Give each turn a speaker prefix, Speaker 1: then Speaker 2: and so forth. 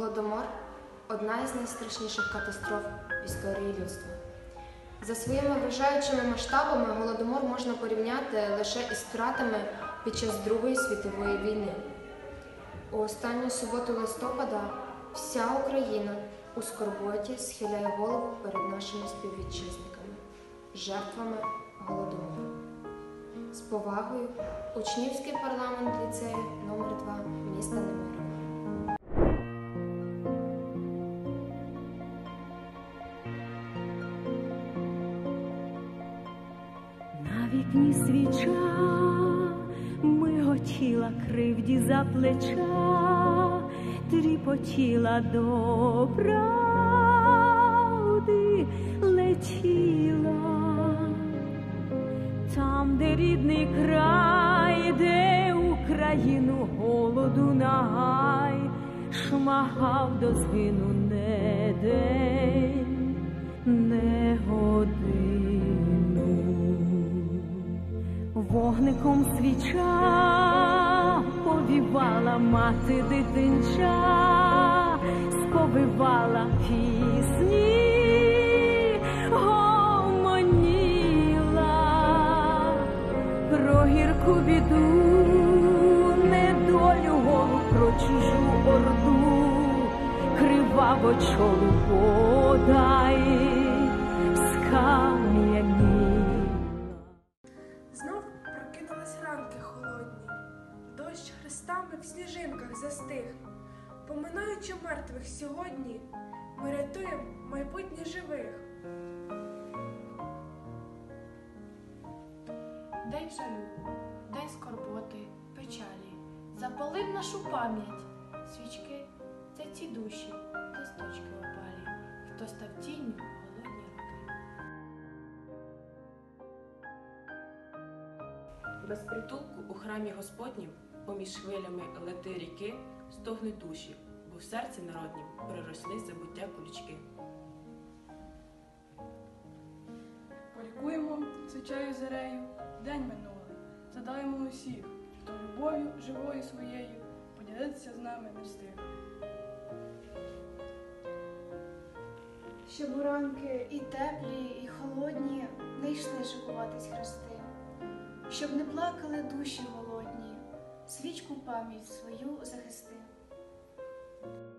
Speaker 1: Голодомор – одна із найстрашніших катастроф в історії людства. За своїми вражаючими масштабами Голодомор можна порівняти лише із втратами під час Другої світової війни. У останню суботу листопада вся Україна у скорботі схиляє голову перед нашими співвітчизниками, жертвами Голодомору. З повагою, учнівський парламент ліцею номер 2 міста Немирова.
Speaker 2: На вікні свіча миготіла кривді за плеча, тріпотіла до правди летіла. Там, де рідний край, де Україну голоду нагай, шмагав до згину не день, не годину. Вогником свіча повівала мати дитинча, сповивала пісні, гомоніла про гірку біду, недолю голу, про чужу орду, криваво чолу подай скам'яніла.
Speaker 3: Знов прокинулись ранки холодні, дощ хрестами в сніжинках застиг. Поминаючи мертвих сьогодні, ми рятуємо майбутнє живих.
Speaker 4: День жалю, день скорботи, печалі, запалив нашу пам'ять. Свічки – це ті душі, листочки опалі, хто став тінню в голодні роки.
Speaker 5: Без притулку у храмі Господнім, поміж хвилями лети ріки, стогнуть душі, бо в серці народнім приросли забуття колючки.
Speaker 6: Полікуємо свічею зірею день минулий, задаємо усіх, хто любов'ю живою своєю поділитися з нами не встиг.
Speaker 7: Щоб у ранки і теплі, і холодні не йшли шикуватись хрести, щоб не плакали душі голодні, свічку пам'ять свою захисти.